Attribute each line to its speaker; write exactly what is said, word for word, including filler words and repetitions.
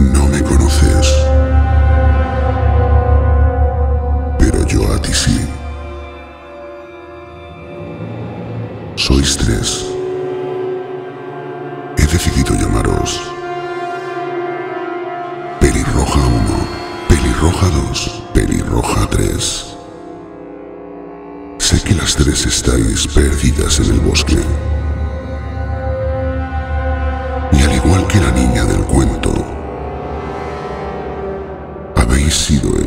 Speaker 1: No me conoces, pero yo a ti sí. Sois tres. He decidido llamaros Pelirroja uno, Pelirroja dos, Pelirroja tres. Sé que las tres estáis perdidas en el bosque. Y al igual que la niña del cuento, habéis sido